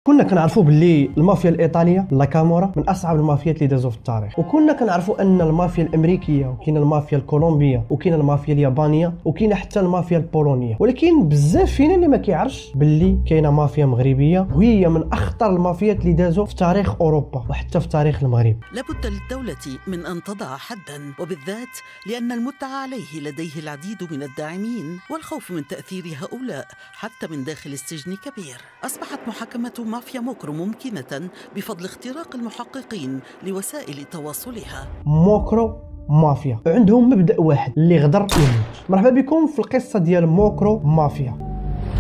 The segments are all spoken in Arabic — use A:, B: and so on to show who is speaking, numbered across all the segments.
A: كنا كنعرفوا باللي المافيا الايطاليه لا كامورا من اصعب المافيات اللي دازوا في التاريخ، وكنا كنعرفوا ان المافيا الامريكيه وكاينه المافيا الكولومبيه وكاينه المافيا اليابانيه وكاينه حتى المافيا البولونيه. ولكن بزاف فينا اللي ما كيعرفش باللي كاينه مافيا مغربيه، وهي من اخطر المافيات اللي دازوا في تاريخ اوروبا وحتى في تاريخ المغرب.
B: لابد للدوله من ان تضع حدا، وبالذات لان المدعى عليه لديه العديد من الداعمين، والخوف من تاثير هؤلاء حتى من داخل السجن كبير. اصبحت محاكمه مافيا موكرو ممكنه بفضل اختراق المحققين لوسائل تواصلها.
A: موكرو مافيا عندهم مبدأ واحد اللي غدر يموت. مرحبا بكم في القصة ديال موكرو مافيا.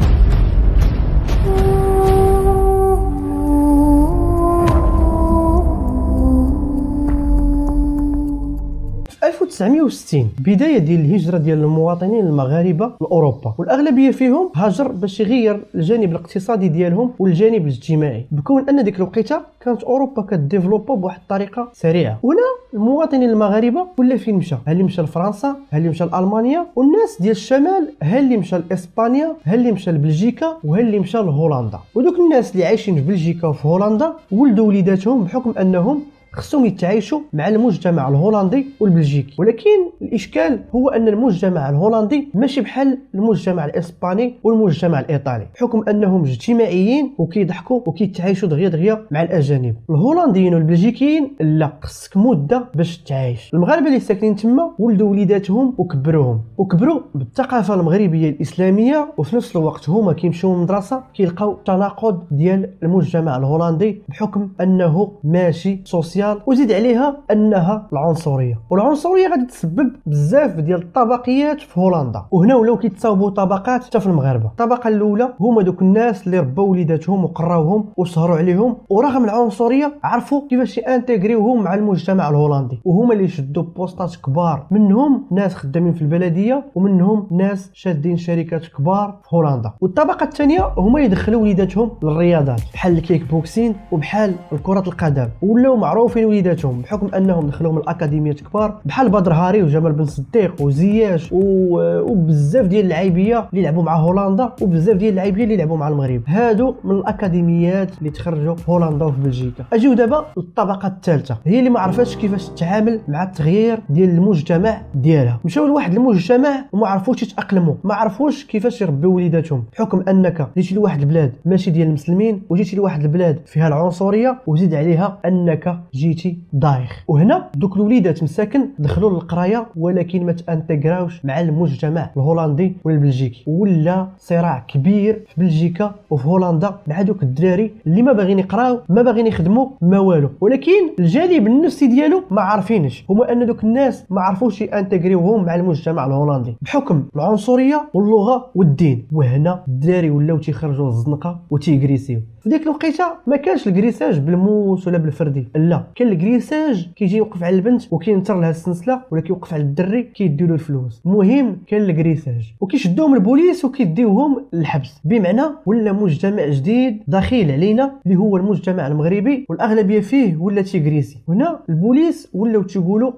A: في 1960 بداية ديال الهجرة ديال المواطنين المغاربة لأوروبا، والأغلبية فيهم هاجر باش يغير الجانب الاقتصادي ديالهم والجانب الاجتماعي، بكون أن ديك الوقيته كانت أوروبا كتديفلوبا بواحد الطريقة سريعة. وهنا المواطنين المغاربة ولا فين مشى؟ ها اللي مشى لفرنسا، ها اللي مشى لألمانيا، والناس ديال الشمال ها اللي مشى لإسبانيا، ها اللي مشى لبلجيكا، وها اللي مشى لهولندا. ودوك الناس اللي عايشين في بلجيكا وفي هولندا ولدوا وليداتهم بحكم أنهم خصهم يتعايشوا مع المجتمع الهولندي والبلجيكي. ولكن الاشكال هو ان المجتمع الهولندي ماشي بحال المجتمع الاسباني والمجتمع الايطالي، بحكم انهم اجتماعيين وكيضحكوا وكيتعايشوا دغيا مع الاجانب. الهولنديين والبلجيكيين لا، خصك مده باش تعايش. المغاربه اللي ساكنين تما ولدوا وليداتهم وكبروا بالثقافه المغربيه الاسلاميه، وفي نفس الوقت هما كيمشيو للمدرسه كيلقاو تناقض ديال المجتمع الهولندي بحكم انه ماشي سوسيال، وزيد عليها انها العنصريه. والعنصريه غادي تسبب بزاف ديال الطبقيات في هولندا، وهنا ولاو كيتصاوبوا طبقات حتى في المغاربه. الطبقه الاولى هما دوك الناس اللي ربوا وليداتهم وقراوهم وسهروا عليهم، ورغم العنصريه عرفوا كيفاش يانتغريوهم مع المجتمع الهولندي، وهما اللي شدوا بوستات كبار، منهم ناس خدامين في البلديه ومنهم ناس شادين شركات كبار في هولندا. والطبقه الثانيه هما اللي دخلوا وليداتهم للرياضات بحال الكيك بوكسين وبحال كره القدم، ولاو معروفين وليداتهم بحكم انهم دخلوهم الاكاديميات كبار بحال بدر هاري وجمال بن صديق وزياش وبزاف ديال اللعيبيه اللي لعبوا مع هولندا، وبزاف ديال اللعيبيه اللي لعبوا مع المغرب. هادو من الاكاديميات اللي تخرجوا في هولندا وفي بلجيكا. اجيو دابا للطبقه الثالثه، هي اللي ما عرفتش كيفاش تتعامل مع التغيير ديال المجتمع ديالها. مشاو لواحد المجتمع وما عرفوش يتاقلموا، ما عرفوش كيفاش يربيو وليداتهم، بحكم انك جيتي لواحد البلاد ماشي ديال المسلمين، وجيتي لواحد البلاد فيها العنصريه، وزيد عليها انك جيتي دايخ. وهنا دوك الوليدات مساكن دخلوا للقرايه ولكن ما تانتغراوش مع المجتمع الهولندي والبلجيكي، ولا صراع كبير في بلجيكا وفي هولندا مع دوك الدراري اللي ما باغيين يقراو، ما باغيين يخدموا، ما والو. ولكن الجانب النفسي ديالو ما عارفينش، هما ان دوك الناس ما عرفوش يانتغريوهم مع المجتمع الهولندي بحكم العنصريه واللغه والدين. وهنا الدراري ولاو تيخرجوا للزنقه وتيغريسيو. في ديك الوقيته ما كانش الكريساج بالموس ولا بالفردي، لا، كان الكريساج كيجي يوقف على البنت وكينتر لها السنسله، ولا كيوقف على الدري كيديو له الفلوس. المهم كان الكريساج، وكيشدوهم البوليس وكيديوهم للحبس. بمعنى ولا مجتمع جديد دخيل علينا اللي هو المجتمع المغربي، والاغلبيه فيه ولا تيغريسي. هنا البوليس ولاو تيقولوا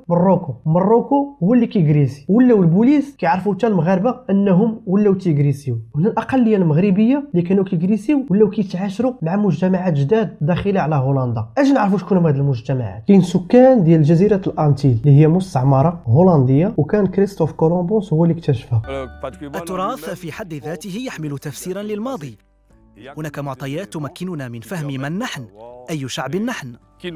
A: مروكو هو اللي كيغريسي، ولاو البوليس كيعرفوا حتى المغاربه انهم ولاو تيغريسيو. هنا الاقليه المغربيه اللي كانوا كيغريسيو ولاو كيتعاشروا مع مجتمعات جداد داخله على هولندا. اجي نعرفوا شكون هما هاد المجتمعات. كاين سكان ديال جزيره الانتيل اللي هي مستعمره هولنديه، وكان كريستوف كولومبوس هو اللي اكتشفها.
C: التراث في حد ذاته يحمل تفسيرا للماضي. هناك معطيات تمكننا من فهم من نحن، أي شعب نحن.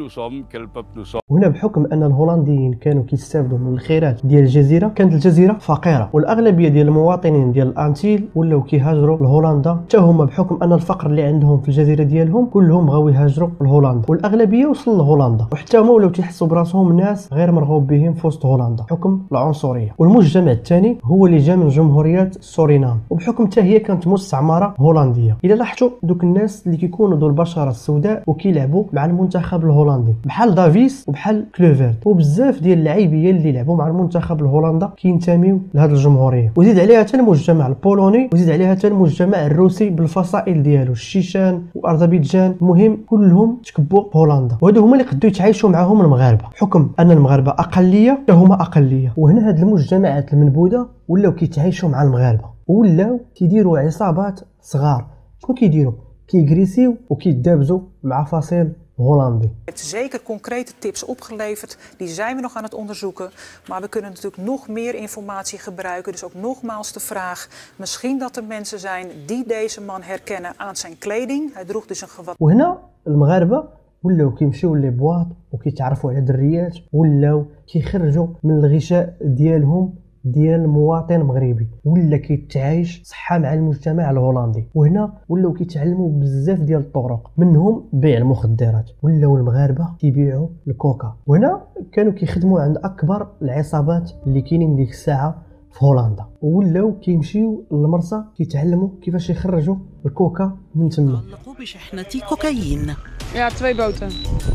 A: هنا بحكم ان الهولنديين كانوا كيستافدوا من الخيرات ديال الجزيره، كانت الجزيره فقيره، والاغلبيه ديال المواطنين ديال الانتيل ولاو كيهاجروا لهولندا حتى هما، بحكم ان الفقر اللي عندهم في الجزيره ديالهم كلهم بغاو يهاجروا لهولندا، والاغلبيه وصلوا لهولندا، وحتى هما ولاو تيحسوا براسهم ناس غير مرغوب بهم في وسط هولندا بحكم العنصريه. والمجتمع الثاني هو اللي جا من جمهوريه سورينام، وبحكم حتى هي كانت مستعمره هولنديه. الا لاحظتوا دوك الناس اللي كيكونوا ذو البشره السوداء وكيلعبوا مع المنتخب الهولندي بحال دافيس وبحال كلوفرت، وبزاف ديال اللعيبيه اللي لعبوا مع المنتخب الهولندا كينتميو لهذه الجمهوريه. وزيد عليها حتى المجتمع البولوني، وزيد عليها حتى المجتمع الروسي بالفصائل ديالو، الشيشان واذربيجان. المهم كلهم تكبوا في هولندا، وهادو هما اللي قدروا يتعايشوا معاهم المغاربه بحكم ان المغاربه اقليه حتى هما اقليه. وهنا هاد المجتمعات المنبوذه ولاو كيتعايشوا مع المغاربه، ولاو كيديروا عصابات صغار. شنو كيديروا؟ كيجريسيو وكيدابزوا مع فصيل هولندي.
D: Zeker concrete tips opgeleverd, die zijn we nog aan het onderzoeken. Maar we kunnen natuurlijk nog meer informatie gebruiken. Dus ook nogmaals de vraag, misschien dat er mensen zijn die deze man herkennen aan zijn kleding. Hij droeg dus een gewaad.
A: وهنا المغاربه ولاو كيمشيو لي بواط وكيتعرفوا على دريات ولاو كيخرجوا من الغشاء ديالهم ديال مواطن مغربي ولا كيتعايش صحه مع المجتمع الهولندي. وهنا ولاو كيتعلموا بزاف ديال الطرق منهم بيع المخدرات. ولاو المغاربه كيبيعوا الكوكا. وهنا كانوا كيخدموا عند اكبر العصابات اللي كاينين ديك الساعه في هولندا. ولاو كيمشيو للمرسى كيتعلموا كيفاش يخرجوا الكوكا من تما.
B: تعلقوا بشحنة كوكايين.
E: Ja, 2 boten.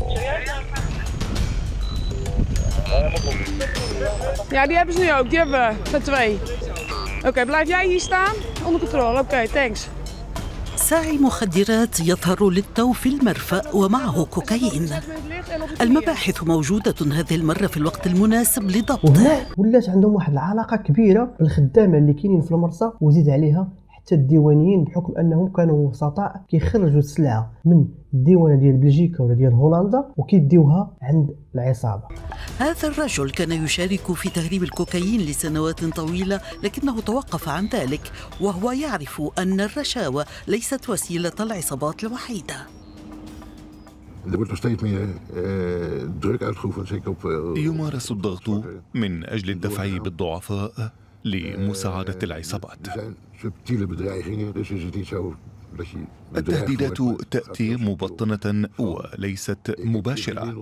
E: Ja, die hebben ze nu ook. Die hebben we met 2. Oké, blijf jij hier staan? Onder controle. Oké, thanks.
B: ساعي مخدرات يظهر للتو في المرفأ ومعه كوكايين. المباحث موجودة هذه المرة في الوقت المناسب لضبطه.
A: وهنا ولات عندهم واحد العلاقة كبيرة بالخدامة اللي كاينين في المرسى وزيد عليها حتى الديوانيين بحكم انهم كانوا وسطاء كيخرجوا السلعة من الديوانة ديال بلجيكا ولا ديال هولندا وكيديوها عند العصابة.
B: هذا الرجل كان يشارك في تهريب الكوكايين لسنوات طويلة لكنه توقف عن ذلك وهو يعرف أن الرشاوى ليست وسيلة العصابات الوحيدة.
F: يمارس الضغط من أجل الدفع بالضعفاء لمساعدة العصابات. التهديدات تأتي مبطنة وليست مباشرة.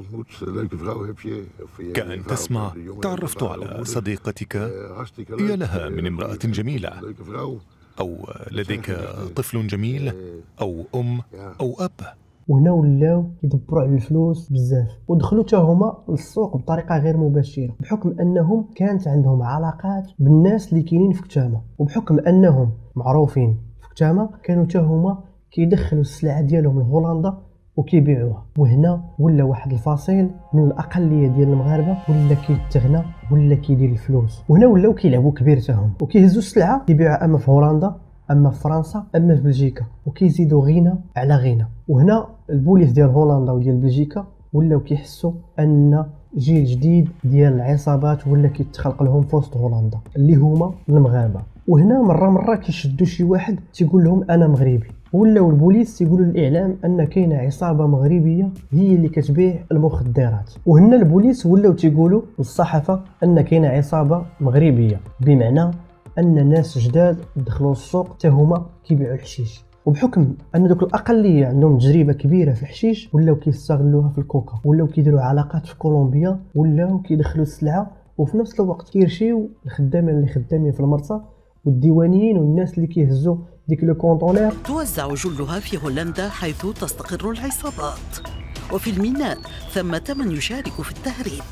F: كأن تسمع تعرفت على صديقتك، يا لها من امرأة جميلة، أو لديك طفل جميل، أو أم أو أب.
A: وهنا ولاو يدبروا على الفلوس بزاف ودخلوا حتى هما للسوق بطريقه غير مباشره بحكم انهم كانت عندهم علاقات بالناس اللي كاينين في كتامه وبحكم انهم معروفين في كتامه كانوا حتى هما كيدخلوا السلعه ديالهم لهولندا وكيبيعوها. وهنا ولا واحد الفصيل من الاقليه ديال المغاربه ولا كيتغنى ولا كيدير الفلوس. وهنا ولاو كيلعبوا كبير حتى هما وكيهزوا السلعه كيبيعوها اما في هولندا اما في فرنسا اما في بلجيكا وكيزيدوا غنى على غنى. وهنا البوليس ديال هولندا وديال بلجيكا ولاو كيحسوا ان جيل جديد ديال العصابات ولا كيتخلق لهم في وسط هولندا اللي هما المغاربه. وهنا مره كيشدوا شي واحد تيقول لهم انا مغربي ولاو البوليس تيقولوا للاعلام ان كاينه عصابه مغربيه هي اللي كتبيع المخدرات. وهنا البوليس ولاو تيقولوا للصحافه ان كاينه عصابه مغربيه بمعنى ان ناس جداد دخلوا السوق حتى هما كيبيعوا الحشيش. وبحكم ان دوك الاقليه عندهم تجربه كبيره في الحشيش ولاو كيستغلوها في الكوكا ولاو كيديروا علاقات في كولومبيا ولاو كيدخلوا السلعه وفي نفس الوقت كيرشيو الخدامين اللي خدامين في المرسى والديوانيين والناس اللي كيهزوا ديك لو كونطونير.
B: توزع جلها في هولندا حيث تستقر العصابات وفي الميناء ثمة من يشارك في التهريب.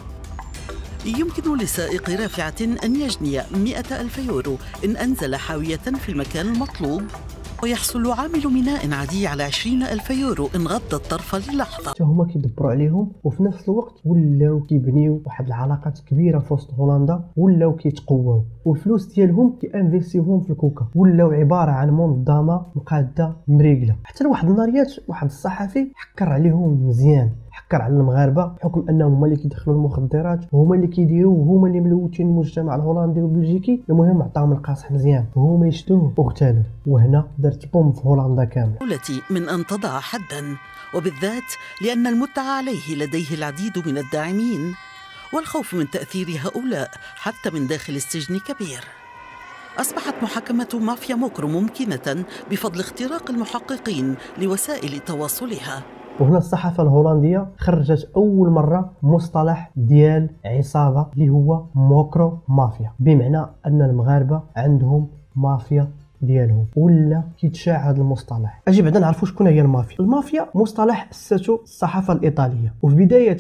B: يمكن لسائق رافعة أن يجني 100,000 يورو إن أنزل حاوية في المكان المطلوب ويحصل عامل ميناء عادي على 20,000 يورو إن غض الطرف للحظة.
A: هما كيدبروا عليهم وفي نفس الوقت ولاو كيبنيو واحد العلاقات كبيرة في وسط هولندا ولاو كيتقواو والفلوس ديالهم كيانفيستيوهم في الكوكا ولاو عبارة عن منظمة مقادة مريقلة. حتى لواحد النهاريات واحد الصحفي حكر عليهم مزيان حكر على المغاربه بحكم انهم هما اللي كيدخلوا المخدرات وهما اللي كيديروا وهما اللي ملوثين المجتمع الهولندي والبلجيكي. المهم عطاهم القاصح مزيان وهما يشدوه واغتالوه. وهنا درت بوم في هولندا كامله.
B: التي من ان تضع حدا وبالذات لان المدعى عليه لديه العديد من الداعمين والخوف من تاثير هؤلاء حتى من داخل السجن كبير. أصبحت محاكمة مافيا موكرو ممكنة بفضل اختراق المحققين لوسائل تواصلها.
A: وهنا الصحافة الهولندية خرجت أول مرة مصطلح ديال عصابة اللي هو موكرو مافيا بمعنى أن المغاربة عندهم مافيا ديالهم ولا كيتشاع هذا المصطلح. اجي بعدا نعرفوا شكون هي المافيا. المافيا مصطلح اسسته الصحافه الايطاليه وفي بدايه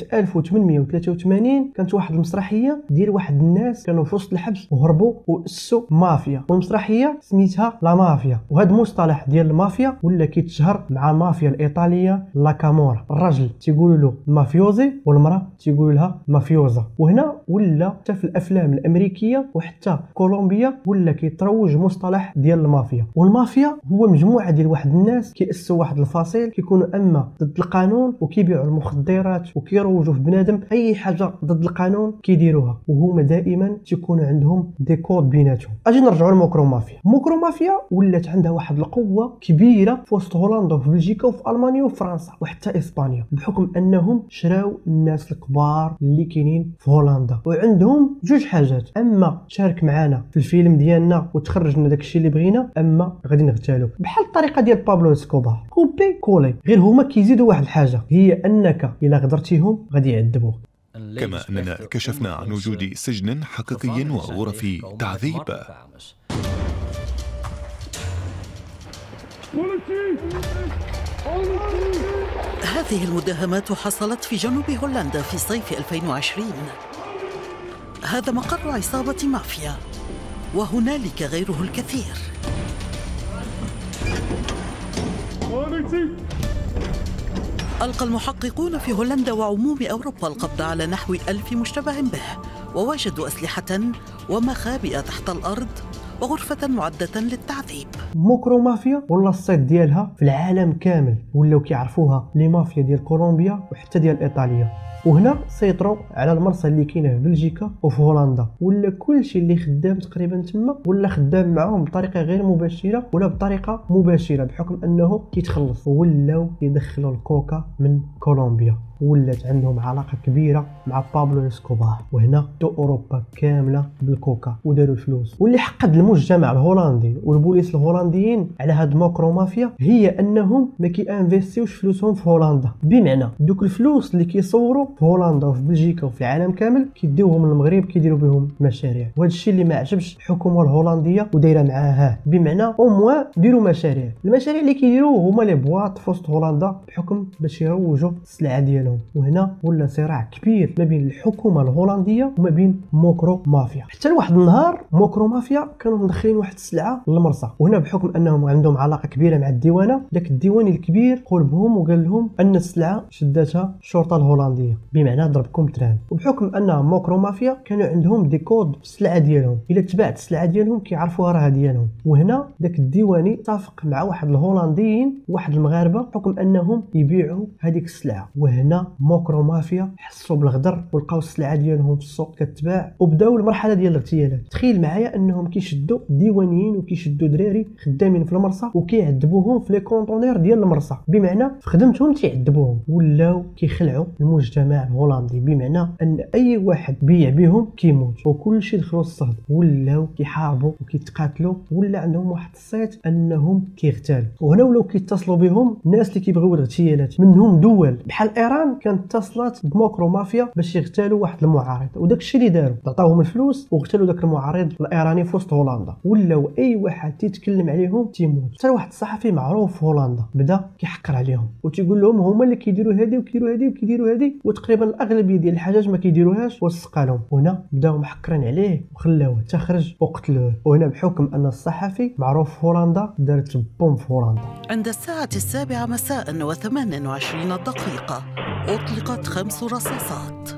A: 1883 كانت واحد المسرحيه ديال واحد الناس كانوا في وسط الحبس وهربوا واسسوا مافيا والمسرحيه سميتها لا مافيا. وهذا المصطلح ديال المافيا ولا كيتشهر مع المافيا الايطاليه لا كامورا. الرجل تيقولوا له مافيوزي والمراه تيقولوا لها مافيوزا. وهنا ولا حتى في الافلام الامريكيه وحتى كولومبيا ولا كيتروج مصطلح ديال المافيا. والمافيا هو مجموعه ديال واحد الناس كيأسسوا واحد الفصيل كيكونوا اما ضد القانون وكيبيعوا المخدرات وكيروجوا في بنادم، اي حاجه ضد القانون كيديروها، وهما دائما تيكونوا عندهم دي كود بيناتهم. اجي نرجعوا لموكرو مافيا. موكرو مافيا ولات عندها واحد القوه كبيره في وسط هولندا وفي بلجيكا وفي المانيا وفرنسا وحتى اسبانيا، بحكم انهم شراو الناس الكبار اللي كاينين في هولندا. وعندهم جوج حاجات: اما تشارك معنا في الفيلم ديالنا وتخرج لنا داكشي اللي بغينا، اما غادي نغتالو، بحال الطريقه ديال بابلو اسكوبار، كوبي كولي. غير هما كيزيدوا واحد الحاجه، هي انك الا غدرتيهم غادي يعذبوك.
F: كما أننا كشفنا عن وجود سجن حقيقي وغرف تعذيب.
B: هذه المداهمات حصلت في جنوب هولندا في صيف 2020. هذا مقر عصابة مافيا، وهنالك غيره الكثير. ألقى المحققون في هولندا وعموم أوروبا القبض على نحو 1000 مشتبه به، ووجدوا أسلحة ومخابئ تحت الأرض وغرفة معدة للتعذيب.
A: موكرو مافيا ولا الصيت ديالها في العالم كامل، ولاو كيعرفوها لي مافيا ديال كولومبيا وحتى ديال ايطاليا. وهنا سيطروا على المرسى اللي كاينه في بلجيكا وفي هولندا، ولا كلشي اللي خدام تقريبا تما ولا خدام معاهم بطريقه غير مباشره ولا بطريقه مباشره، بحكم انه كيتخلص. ولاو يدخلوا الكوكا من كولومبيا، ولات عندهم علاقه كبيره مع بابلو اسكوبار. وهنا دو اوروبا كامله بالكوكا وداروا الفلوس. واللي حقد المجتمع الهولندي والبوليس الهولنديين على هاد موكرو مافيا هي انهم ما كيانفيستيوش فلوسهم في هولندا، بمعنى دوك الفلوس اللي كيصوروا في هولندا وفي بلجيكا وفي العالم كامل كيديوهم للمغرب كيديروا بهم مشاريع. وهذا الشيء اللي ما عجبش الحكومه الهولنديه ودايره معاها، بمعنى او موان ديروا مشاريع. المشاريع اللي كيديروا هما لي بواط في وسط هولندا بحكم باش يروجوا السلعه ديالهم. وهنا ولا صراع كبير ما بين الحكومه الهولنديه وما بين موكرو مافيا. حتى لواحد النهار موكرو مافيا كانوا مدخلين واحد السلعه للمرسى، وهنا بحكم انهم عندهم علاقه كبيره مع الديوانه، داك الديواني الكبير قول بهم وقال لهم ان السلعه شداتها الشرطه الهولنديه، بمعنى ضربكم تران. وبحكم ان موكرو مافيا كانوا عندهم دي كود في السلعه ديالهم، الا تبعت السلعه ديالهم كيعرفوها راه ديالهم. وهنا داك الديواني اتفق مع واحد الهولنديين واحد المغاربه بحكم انهم يبيعوا هذيك السلعه. وهنا موكرو مافيا حسوا بالغدر ولقاو السلعه ديالهم في السوق كتباع، وبداو المرحله ديال الاغتيالات. تخيل معايا انهم كيشدوا ديوانيين وكيشدوا دراري خدامين في المرسى وكيعذبوهم في لي كونطونير ديال المرسى، بمعنى في خدمتهم تيعذبوهم. ولاو كيخلعوا المجتمع الهولندي، بمعنى ان اي واحد بيع بهم كيموت وكلشي دخلوا الصهد. ولاو كيحاربوا وكيتقاتلوا، ولا عندهم واحد الصيت انهم كيغتالوا. وهنا ولاو كيتصلوا بهم الناس اللي كيبغيو الاغتيالات، منهم دول بحال ايران كانت اتصلت بموكرو مافيا باش يغتالوا واحد المعارض، وداك الشيء اللي داروا عطاوهم الفلوس وغتالوا داك المعارض الايراني في وسط هولندا. ولاو اي واحد تيتكلم عليهم تيموت. حتى واحد الصحفي معروف في هولندا بدا كيحقر عليهم وتيقول لهم هما اللي كيديروا هذه وكيديروا هذه وكيديروا هذه، وتقريبا الاغلبيه ديال الحاجات ما كيديروهاش وسقالهم. هنا بداو محقرين عليه وخلاوه تخرج وقتلوه. وهنا بحكم ان الصحفي معروف في هولندا دارت بوم في هولندا.
B: عند الساعة 7 مساء و28 دقيقة أطلقت 5 رصاصات.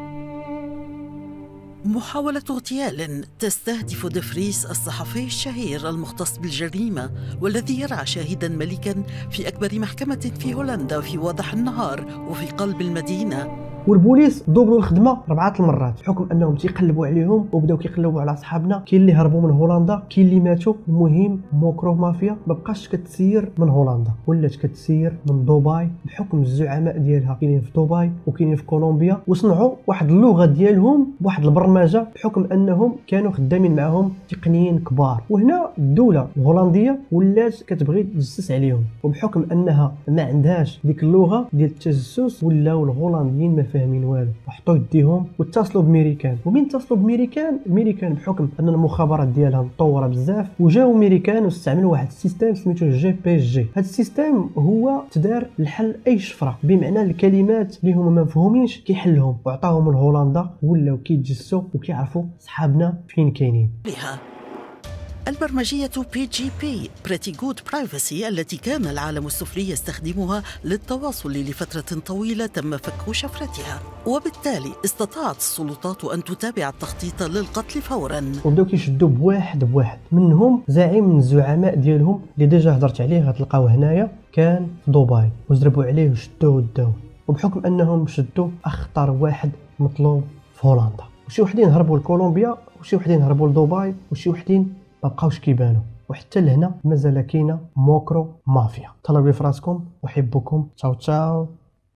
B: محاولة اغتيال تستهدف دفريس الصحفي الشهير المختص بالجريمة والذي يرعى شاهدا ملكا في أكبر محكمة في هولندا في وضح النهار وفي قلب المدينة.
A: والبوليس دوبلوا الخدمه 4 المرات بحكم انهم تيقلبوا عليهم وبداو كيقلبوا على صحابنا. كاين اللي هربوا من هولندا، كاين اللي ماتوا. المهم موكرو مافيا ما بقاش كتسير من هولندا، ولات كتسير من دبي بحكم الزعماء ديالها كاينين في دبي وكاينين في كولومبيا، وصنعوا واحد اللغه ديالهم بواحد البرمجه بحكم انهم كانوا خدامين معهم تقنيين كبار. وهنا الدوله الهولنديه ولات كتبغي تجسس عليهم، وبحكم انها ما عندهاش ديك اللغه ديال التجسس ولاو الهولنديين ما فاهمين والو، وحطوا يديهم واتصلوا بميريكان. ومين اتصلوا بميريكان بحكم ان المخابرات ديالها مطوره بزاف، وجاو ميريكان واستعملوا واحد السيستم سميتو GPG. هذا السيستم هو تدار لحل اي شفره، بمعنى الكلمات اللي هما ما مفهومينش كيحلهم، وعطاهم لهولندا ولاو كيتجسوا وكيعرفوا صحابنا فين كاينين.
B: البرمجية PGP Pretty Good Privacy التي كان العالم السفلي يستخدمها للتواصل لفترة طويلة تم فك شفرتها، وبالتالي استطاعت السلطات أن تتابع التخطيط للقتل فوراً.
A: وبداو كيشدوا بواحد بواحد. منهم زعيم من الزعماء ديالهم اللي ديجا هضرت عليه غتلقاوه هنايا، كان في دبي وزربوا عليه وشدوه وداوه، وبحكم انهم شدوا اخطر واحد مطلوب في هولندا. وشي وحدين هربوا لكولومبيا، وشي وحدين هربوا لدبي، وشي وحدين ما بقاوش كيبانوا. وحتى لهنا مازال كاينه موكرو مافيا. تهلاو بفراسكم وحبكم. تشاو تشاو.